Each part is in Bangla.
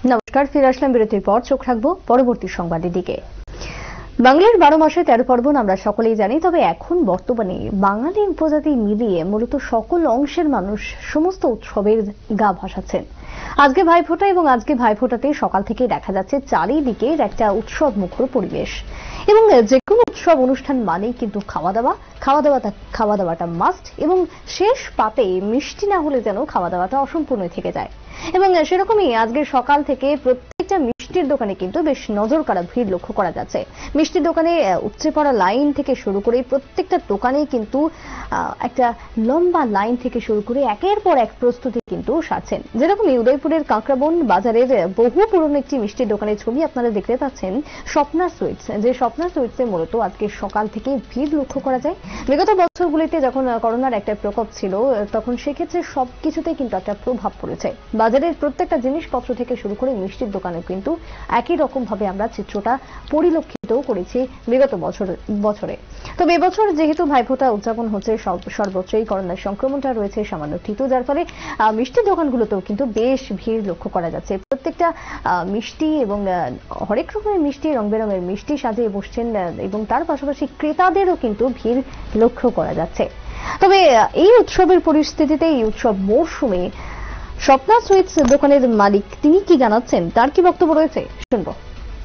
নমস্কার, ফিরে আসলাম বিরতির পর। চোখ রাখবো পরবর্তী সংবাদের দিকে। বাংলার 12 মাসে 13 পার্বণ আমরা সকলেই জানি, তবে এখন বর্তমানে বাঙালি উপজাতি মিলিয়ে মূলত সকল অংশের মানুষ সমস্ত উৎসবের গা ভাসাচ্ছেন। আজকে ভাইফোঁটা এবং আজকে ভাইফোঁটাতে সকাল থেকেই দেখা যাচ্ছে চারিদিকে একটা উৎসব মুখর পরিবেশ, এবং যে কোনো উৎসব অনুষ্ঠান মানেই কিন্তু খাওয়া দাওয়াটা মাস্ট, এবং শেষ পাতে মিষ্টি না হলে যেন খাওয়া দাওয়াটা অসম্পূর্ণ থেকে যায়। এবং সেরকমই আজকে সকাল থেকে প্রত্যেকটা মিষ্টির দোকানে কিন্তু বেশ নজর কাড়া ভিড় লক্ষ্য করা যাচ্ছে। মিষ্টির দোকানে উপচে পড়া লাইন থেকে শুরু করে প্রত্যেকটা দোকানেই কিন্তু একটা লম্বা লাইন থেকে শুরু করে একের পর এক প্রস্তুতি কিন্তু সারছেন। যেরকমই উদয়পুরের কাঁকড়াবন বাজারের বহু পুরনো একটি মিষ্টির দোকানের ছবি আপনারা দেখতে পাচ্ছেন, স্বপ্না সুইটস। যে স্বপ্না সুইটসে মূলত আজকে সকাল থেকে ভিড় লক্ষ্য করা যায়। বিগত বছরগুলিতে যখন করোনার একটা প্রকোপ ছিল, তখন সেক্ষেত্রে সবকিছুতে কিন্তু একটা প্রভাব পড়েছে। বাজারের প্রত্যেকটা জিনিসপত্র থেকে শুরু করে মিষ্টির দোকানে কিন্তু একই রকম ভাবে আমরা চিত্রটা পরিলক্ষিত করেছি বিগত বছরে। তবে এবছর যেহেতু ভাইফোঁটা উদযাপন হচ্ছে, সর্বত্রই করোনার সংক্রমণটা রয়েছে সামান্য থিতু, যার ফলে মিষ্টির দোকানগুলোতেও কিন্তু বেশ ভিড় লক্ষ্য করা যাচ্ছে। প্রত্যেকটা মিষ্টি এবং হরেক রকমের মিষ্টি, রং বেরঙের মিষ্টি সাজিয়ে বসছেন, এবং তার পাশাপাশি ক্রেতাদেরও কিন্তু ভিড় লক্ষ্য করা যাচ্ছে। তবে এই উৎসবের পরিস্থিতিতে, এই উৎসব মৌসুমে স্বপ্না সুইটস দোকানের মালিক তিনি কি জানাচ্ছেন, তার কি বক্তব্য রয়েছে শুনবো।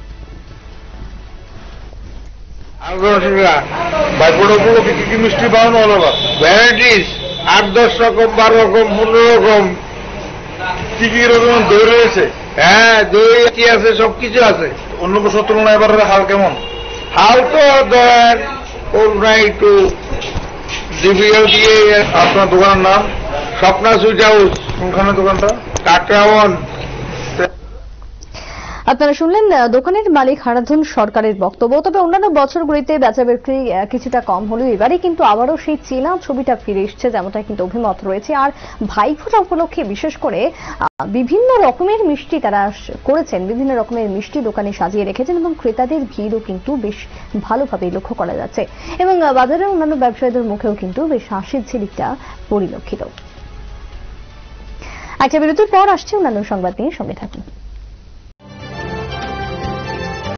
কি মিষ্টি পাওয়ানো হলো ভ্যারাইটিস 8-10 রকম, 12 রকম, 15 রকম, কি রকম দই রয়েছে। হ্যাঁ, দই কি আছে, সবকিছু আছে। অন্য বছর তুলনায় এবার হাল কেমন? হাল তো ধরেন একটু ডিফিকাল্ট দিয়ে। আপনার দোকানের নাম স্বপ্না সুইট হাউস, কোনখানে দোকানটা? কাকরাবন। আপনারা শুনলেন দোকানের মালিক হারাধন সরকারের বক্তব্য। তবে অন্যান্য বছরগুলিতে বেচা বিক্রি কিছুটা কম হলেও এবারে কিন্তু আবারও সেই চেনা ছবিটা ফিরে এসছে, যেমনটা কিন্তু অভিমত রয়েছে। আর ভাইফোঁটা উপলক্ষে বিশেষ করে বিভিন্ন রকমের মিষ্টি তারা করেছেন, বিভিন্ন রকমের মিষ্টি দোকানে সাজিয়ে রেখেছেন, এবং ক্রেতাদের ভিড়ও কিন্তু বেশ ভালোভাবে লক্ষ্য করা যাচ্ছে, এবং বাজারের অন্যান্য ব্যবসায়ীদের মুখেও কিন্তু বেশ হাসির ঝিলিকটা পরিলক্ষিত। একটা বিরতির পর আসছে অন্যান্য সংবাদ নিয়ে, সঙ্গে থাকুন।